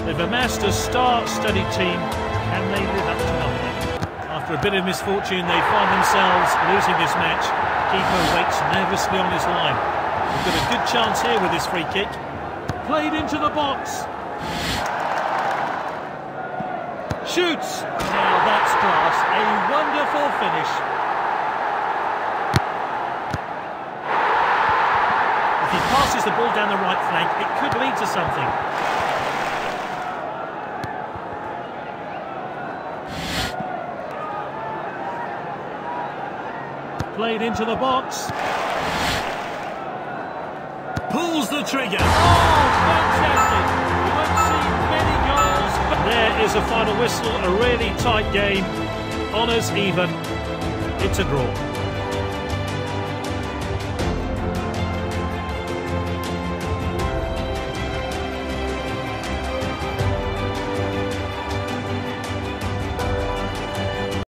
They've amassed a star-studded team. Can they live up to nothing? After a bit of misfortune, they find themselves losing this match. Keeper waits nervously on his line. We've got a good chance here with this free kick. Played into the box. Shoots. Now that's class. A wonderful finish. If he passes the ball down the right flank, it could lead to something. Played into the box. Pulls the trigger. Oh, fantastic! We won't see many goals, but there is a final whistle. A really tight game. Honours even. It's a draw.